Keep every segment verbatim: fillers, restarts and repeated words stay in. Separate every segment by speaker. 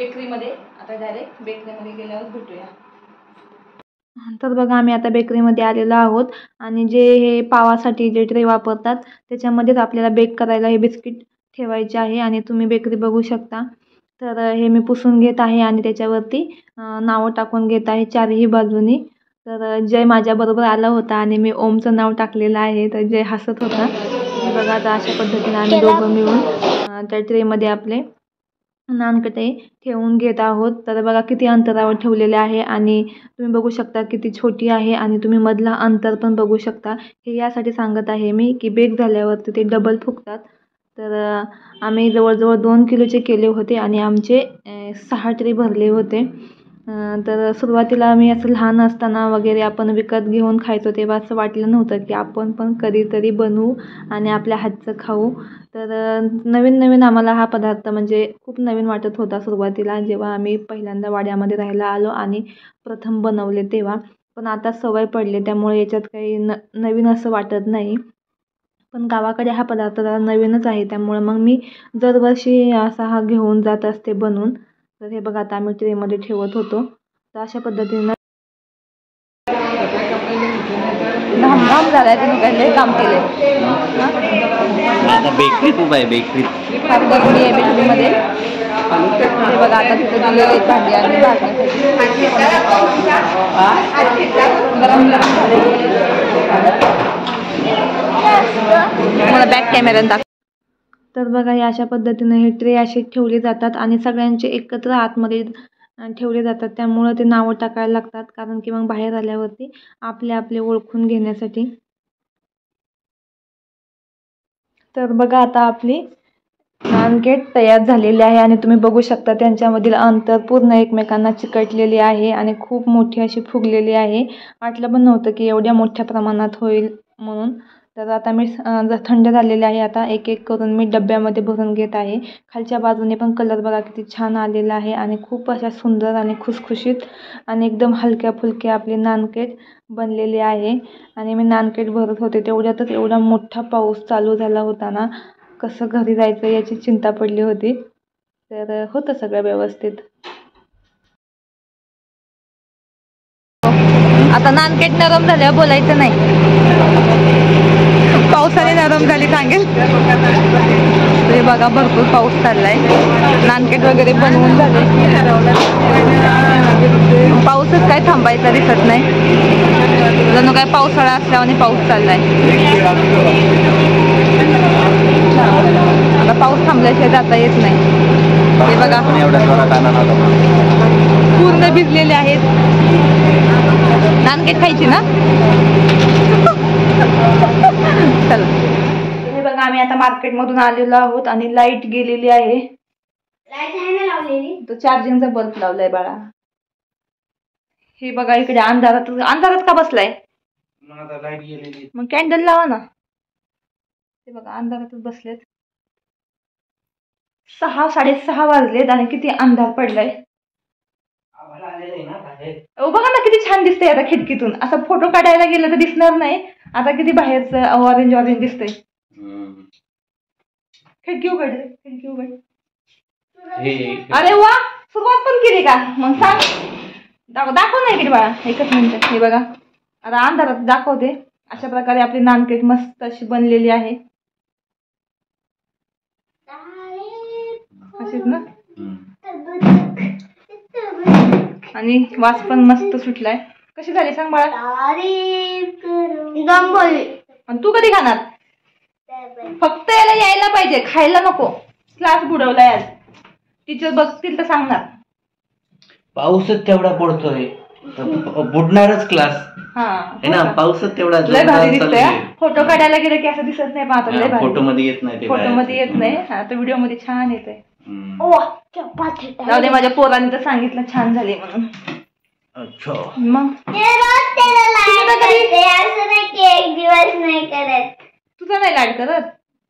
Speaker 1: बेकरीमध्ये. आता डायरेक्ट बेकरीमध्ये गेल्यावर भेटूया. तर बघा आम्ही आता बेकरीमध्ये आलेलो आहोत आणि जे हे पावासाठी जे ट्रे वापरतात त्याच्यामध्येच आपल्याला बेक करायला हे बिस्किट ठेवायचे आहे. आणि तुम्ही बेकरी बघू शकता. तर हे मी पुसून घेत आहे आणि त्याच्यावरती नावं टाकून घेत आहे चारही बाजूनी. तर जय माझ्याबरोबर आला होता आणि मी ओमचं नाव टाकलेलं आहे. तर जय हसत होता. बघा आता अशा पद्धतीने आम्ही दोघं मिळून त्या ट्रेमध्ये आपले नानकटे ठेवून घेत आहोत. तर बघा किती अंतरावर ठेवलेले आहे आणि तुम्ही बघू शकता किती छोटी आहे आणि तुम्ही मधला अंतर पण बघू शकता. हे यासाठी सांगत आहे मी की बेक झाल्यावरती ते डबल फुगतात. तर आम्ही जवळजवळ दोन किलोचे केले होते आणि आमचे सहा ट्रे भरले होते. तर सुरुवातीला आम्ही असं लहान असताना वगैरे आपण विकत घेऊन खायचो तेव्हा असं वाटलं नव्हतं की आपण पण कधीतरी बनवू आणि आपल्या हातचं खाऊ. तर नवीन नवीन आम्हाला हा पदार्थ म्हणजे खूप नवीन वाटत होता सुरुवातीला जेव्हा आम्ही पहिल्यांदा वाड्यामध्ये राहायला आलो आणि प्रथम बनवले तेव्हा. पण आता सवय पडली त्यामुळे याच्यात काही न नवीन असं वाटत नाही. पण गावाकडे हा पदार्थ जरा नवीनच आहे त्यामुळे मग मी दरवर्षी असा हा घेऊन जात असते बनवून. तर हे बघा आता आम्ही ट्रेमध्ये ठेवत होतो. तर अशा पद्धतीनं घाम घाम झालाय तुम्ही काही काम केले.
Speaker 2: आता बेकरीत उभा आहे बेकरीत.
Speaker 1: गरमी आहे बेकरीमध्ये. हे बघा आता तिथे दिलेले भांडी आणि भाजण्यासाठी गरम गरम झाले. मला बॅक कॅमेऱ्यात दाखव. तर बघा हे अशा पद्धतीने हे ट्रे असे ठेवले जातात आणि सगळ्यांचे एकत्र आतमध्ये ठेवले जातात. त्यामुळं ते नावं टाकायला लागतात कारण की मग बाहेर आल्यावरती आपले आपले ओळखून घेण्यासाठी. तर बघा आता आपली नानकेट तयार झालेली आहे आणि तुम्ही बघू शकता त्यांच्यामधील अंतर पूर्ण एकमेकांना चिकटलेली आहे आणि खूप मोठी अशी फुगलेली आहे. वाटलं पण नव्हतं की एवढ्या मोठ्या प्रमाणात होईल म्हणून. तर आता मी थंड झालेले आहे. आता एक एक करून मी डब्यामध्ये भरून घेत आहे. खालच्या बाजूने पण कलर बघा किती छान आलेला आहे आणि खूप अशा सुंदर आणि खुसखुशीत आणि एकदम हलक्या फुलक्या आपली नानकेट बनलेली आहे. आणि मी नानकेट भरत होते तेवढ्यातच एवढा मोठा पाऊस चालू झाला होता ना, कसं घरी जायचं याची चिंता पडली होती. तर होतं सगळं व्यवस्थित. आता नानकेट नरम झाल्यावर बोलायचं नाही. पावसाने नरम झाली सांगेल. ते बघा भरपूर पाऊस चाललाय. नानकेट वगैरे बनवून झाले. पाऊसच काय थांबायचा दिसत नाही. जणू काय पावसाळा असल्याने पाऊस चाललाय. आता पाऊस थांबल्याशिवाय जाता येत नाही. हे बघा पूर्ण भिजलेले आहेत. नानकेट खायची ना. चला हे बघा आम्ही आता मार्केट मधून आलेलो आहोत आणि लाईट गेलेली आहे.
Speaker 3: लाईट आहे ना लावलेली.
Speaker 1: तो चार्जिंगचा बल्ब लावलाय बाळा. हे बघा इकडे अंधारात अंधारात का बसलाय.
Speaker 2: लाईट गेलेली
Speaker 1: मग कॅन्डल लावा ना. हे बघा अंधारातच बसलेत. सहा साडेसहा वाजलेत आणि किती अंधार पडलाय. बघा ना किती छान दिसतंय आता खिडकीतून. असा फोटो काढायला गेलं तर दिसणार नाही. आता किती बाहेरचं ऑरेंज ऑरेंज दिसतंय. खिडकी उघड खिडकी उघड. अरे वा सुरुवात पण केली का. मग सांग दाखव नाही किती बाळा. एकच मिनिट. हे बघा आता अंधारात दाखवते. अशा प्रकारे आपली नानकेट मस्त अशी बनलेली आहे. अशीच ना. आणि वास पण मस्त सुटलाय. कशी झाली सांग बाळा. आणि तू कधी खाणार. फक्त याला यायला पाहिजे खायला नको. क्लास बुडवलाय आज. टीचर बघतील तर सांगणार.
Speaker 2: पाऊसच तेवढा पडतोय बुडणारच क्लास.
Speaker 1: हा
Speaker 2: ना पाऊसच तेवढा
Speaker 1: लय भारी दिसतोय. फोटो काढायला गेलं की असं दिसत नाही. पण लय भारी
Speaker 2: फोटो मध्ये येत नाही.
Speaker 1: फोटो मध्ये येत नाही. आता व्हिडिओ मध्ये छान येतंय. जाऊ दे माझ्या पोरांनी तर सांगितलं छान झाले म्हणून.
Speaker 2: अच्छा
Speaker 1: मग
Speaker 3: एक दिवस नाही करत.
Speaker 1: तुझा नाही लाड करत.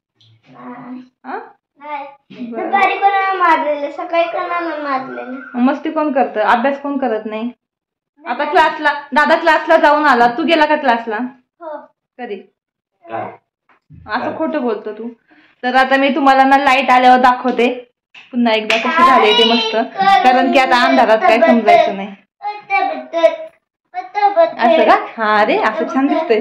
Speaker 3: दुपारी कोणाला मारलेलं सकाळी कोणाला मारलेलं.
Speaker 1: मस्ती कोण करतं. अभ्यास कोण करत नाही. आता क्लासला दादा क्लासला जाऊन आला. तू गेला का क्लासला. कधी असं खोटं बोलतो तू. तर आता मी तुम्हाला ना लाईट आल्यावर दाखवते पुन्हा एकदा कसे झाले ते मस्त, कारण की आता अंधारात काय समजायचं नाही. असं का? हा रे, असं छान दिसतंय.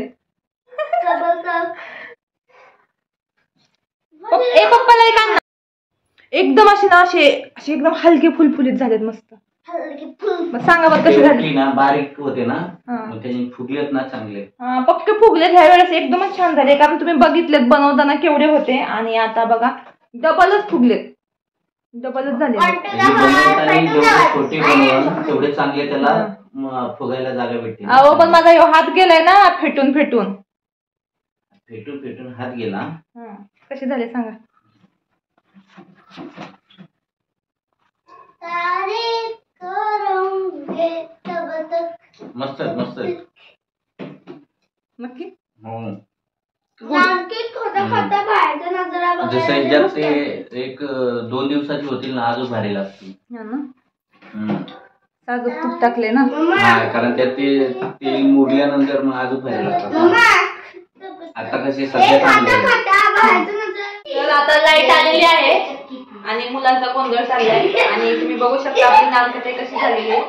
Speaker 1: ए पप्पाला एक आण ना. एकदम असे ना असे असे एकदम हलके फुलफुलीत झालेत मस्त. मग सांगा बरं कसे झाले
Speaker 2: ना, बारीक होते ना,
Speaker 1: हा.
Speaker 2: मग त्याने फुगलेत ना चांगले.
Speaker 1: हा, पक्के फुगलेत ह्या वेळेस, एकदमच छान झाले. कारण तुम्ही बघितलेत बनवताना केवढे होते, आणि आता बघा डबलच फुगलेत, डबलच झाले.
Speaker 2: बनवताना जेवढे छोटे बनवून तेवढे चांगले त्याला म, फुगायला जागा भेटते.
Speaker 1: अहो पण माझा ह्यो हात गेलाय ना फेटून फेटून
Speaker 2: फेटून फेटून हात गेला.
Speaker 1: हा, कसे झाले सांगा.
Speaker 2: मस्त मस्त
Speaker 1: नक्की.
Speaker 2: हो.
Speaker 3: जसं
Speaker 2: जसं ह्याच्यात ते एक दोन दिवसाची होतील ना, अजून भारी लागतील.
Speaker 1: हा ना,
Speaker 2: हम्म.
Speaker 1: साजूक तूप टाकले ना.
Speaker 2: हा, कारण त्यात ते तेल मुरल्यानंतर मग अजून भारी लागतात. आता कसे सध्या चांगले.
Speaker 1: तर आता लाईट आलेली आहे आणि मुलांचा गोंधळ चाललाय, आणि तुम्ही बघू शकता आपली नानकटे कशी झालेली आहे.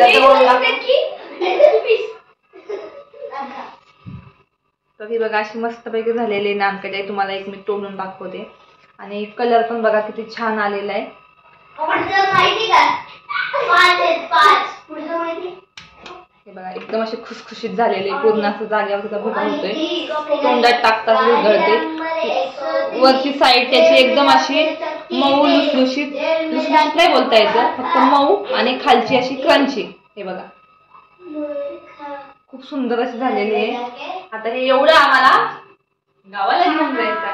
Speaker 1: तर ही बघा अशी मस्तपैकी झालेली नानकटे. तुम्हाला एक मी तोडून दाखवते, आणि कलर पण बघा किती छान आलेला आहे. हे बघा एकदम असे खुसखुशीत झालेले, पूर्ण असं जागेवर त्याचा भुगा होतोय, तोंडात टाकताच विरघळते. वरची साईड त्याची एकदम अशी मऊ लुसलुशीत, लुसलुशीत नाही बोलता यायचं, फक्त मऊ, आणि खालची अशी क्रंची. हे बघा खूप सुंदर अशी झालेली आहे. आता हे एवढं आम्हाला गावाला घेऊन जायचं आहे.